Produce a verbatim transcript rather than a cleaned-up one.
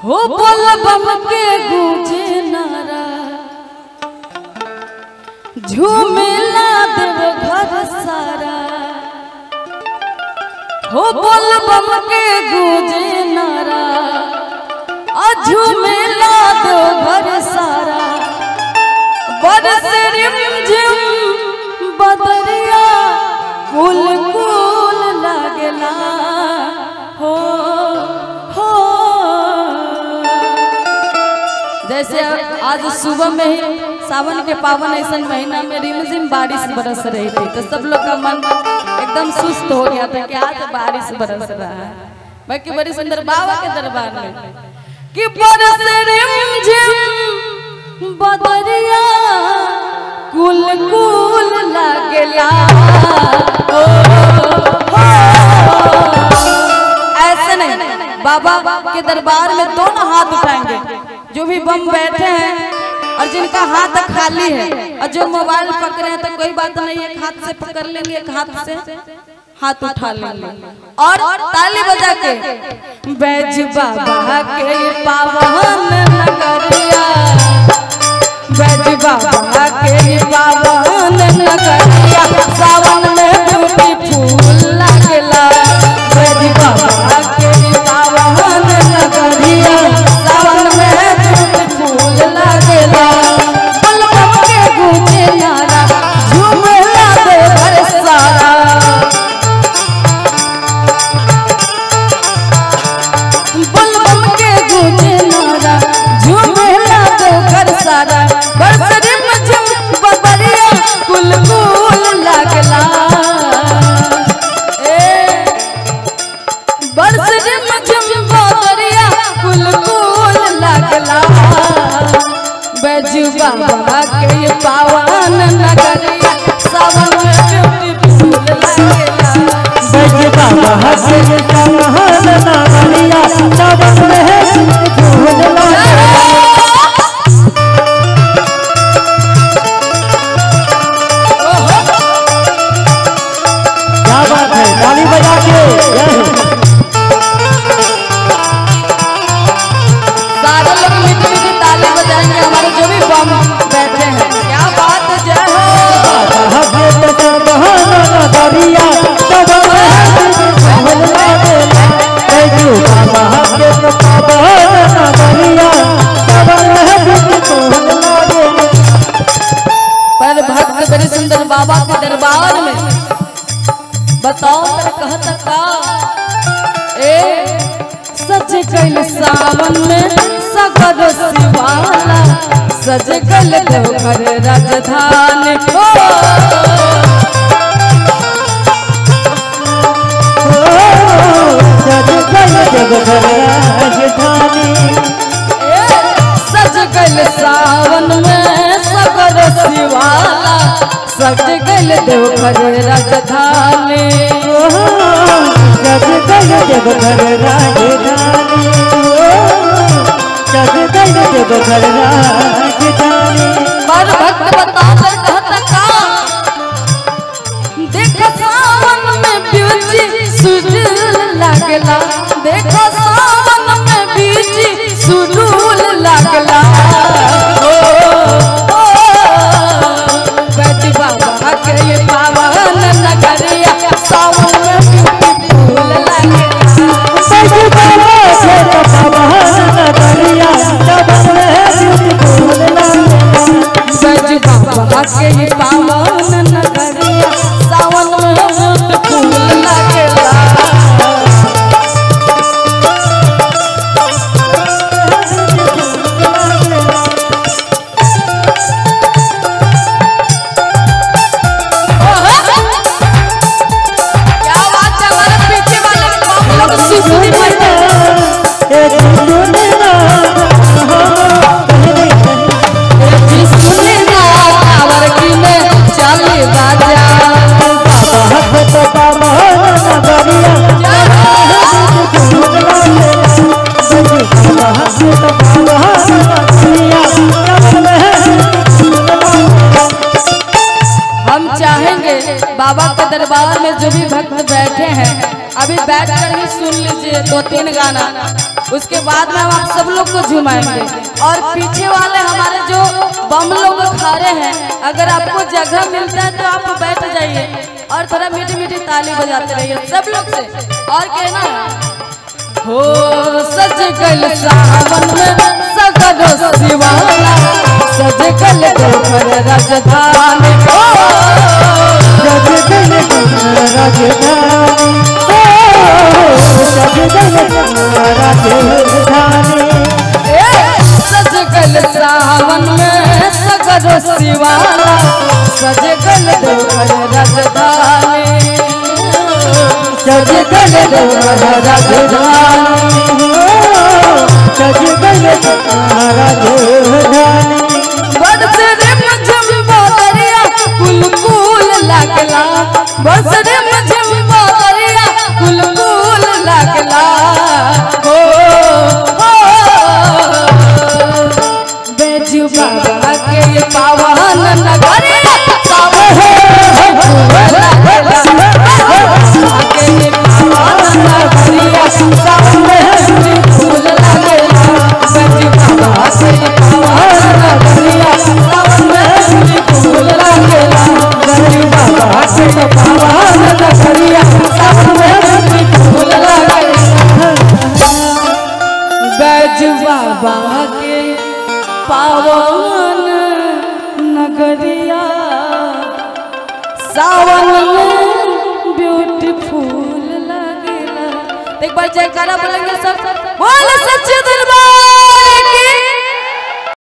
हो बोल बम के गूंजे नारा, झूमेला देव घर सारा। हो बोल बम के गूंजे नारा, झूमेला देव घर सारा। बरस रिमझिम बदरिया, कुल कुल लागला हो हो। जैसे आज सुबह में ही सावन के पावन ऐसा महीना में रिमझिम बारिश बरस रही थी, तो सब लोग का मन एकदम सुस्त हो गया था कि आज बारिश बरस रहा है। बाकी बड़ी सुंदर बाबा के दरबार में कि बरस रिमझिम बदरिया, कुल कुल लागला हो हो। ऐसे नहीं, बाबा के दरबार में दोनों हाथ उठाएंगे जो भी बम बैठे हैं और जिनका हाथ खाली है, और जो मोबाइल पकड़े हैं तो कोई बात नहीं, एक हाथ से पकड़ लेंगे, एक हाथ से हाथ उठा लेंगे और ताली बजा के बैज बाबा के पावन नगरिया, बैज बाबा के पावन नगरिया। सावन में ब्यूटीफुल लागला, बैज बाबा के पावन नगरिया। सावन में ब्यूटीफुल लागला, बोल बम के गूंजे नारा, झूमेला देव घर सारा। बोल बम के गूंजे नारा, झूमेला देव घर सारा। बरस रिमझिम बदरिया, कुल कुल लागला। ए बरस रिमझिम बदरिया, कुल कुल लागला। बैजू बाबा के पावन नगरिया, सावन में ब्यूटीफुल लागला। बैजू बाबा के पावन नगरिया, सावन में ब्यूटीफुल लागला। क्या बात है, ताली बजा के सारे लोग मीठी मीठी ताली बजाएंगे, हमारे जो भी बम बैठे हैं। क्या बात है, जय हो। नगरिया सावन में ब्यूटीफुल लागला। बैजू बाबा के पावन नगरिया, सावन में ब्यूटीफुल लागला। पर भक्त बड़े सुंदर बाबा के दरबार में बताओ तर कहता का। ए सज गइल सावन में सगर शिवाला, सज गइल देवघर राजधानी हो। सज गइल देवघर राजधानी। ए सज गइल सावन में सगर शिवाला, सज गइल देवघर राजधानी। सज गइल देवघर राजधानी, सज गइल देवघर राजधानी। पर भक्त बता कर कहता का। देखो सावन में ब्यूटी सुडूल लागला, देखो सावन में ब्यूटी सुडूल लागला। ओ ओ बैज बाबा के पावन नगरिया, सावन में ब्यूटीफुल लागला। बैजू बाबा के पावन नगरिया, सावन में ब्यूटीफुल लागला। बैज बाबा के पावन नगरिया, सावन में ब्यूटीफुल लागला। क्या बात है, हमारे पीछे वाले बाप लोग सुसुरी पड़ते हैं। सुनी ना कांवर की में चले बाजा, हम चाहेंगे बाबा के दरबार में जो भी भक्त बैठे हैं अभी बैठ कर ही सुन लीजिए दो तीन गाना। उसके बाद में हम आप सब लोग को झुमाएंगे। और पीछे वाले हमारे जो बम लोग खड़े हैं, अगर आपको जगह मिलता है तो आप बैठ जाइए और थोड़ा मीठी मीठी ताली बजाते रहिए सब लोग से। और कहना हो सज गल सावन में सगरो शिवाला, सज गल गोबर राजधानी, सज गल गोबर राजधानी, सज गल गोबर राजधानी, सज गल सावन में सगरो शिवाला, सज गल गोबर राजधानी, सज गल गोबर राजधानी, सज गल गोबर राजधानी। बरस रिम झिम बदरिया कुल कुल लागला, बरस रिम झिम बदरिया कुल कुल लागला, हो हो बैजू बाबा के पावन नगरिया सावन में लागला, के पावन नगरिया सावन में फूल लागला, बैजू बाबा के पावन नगरिया सावन में फूल लागला, बैजू बाबा के पावन नगरिया सावन में फूल लागला, बैजू बाबा के पावन नगरिया सावन में ब्यूटीफुल लगेला। एक बार जयकारा बोलेंगे सब, बोल सच्चे दरबार।